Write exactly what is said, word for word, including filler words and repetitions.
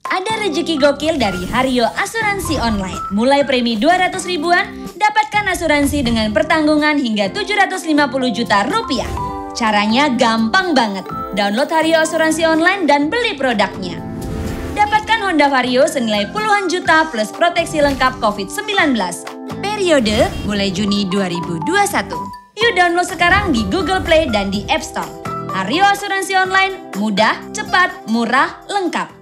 Ada rezeki gokil dari Hario Asuransi Online. Mulai premi dua ratus ribuan, dapatkan asuransi dengan pertanggungan hingga tujuh ratus lima puluh juta rupiah. Caranya gampang banget. Download Hario Asuransi Online dan beli produknya. Dapatkan Honda Vario senilai puluhan juta plus proteksi lengkap covid sembilan belas. Periode mulai Juni dua ribu dua puluh satu. Yuk download sekarang di Google Play dan di App Store. Hario Asuransi Online, mudah, cepat, murah, lengkap.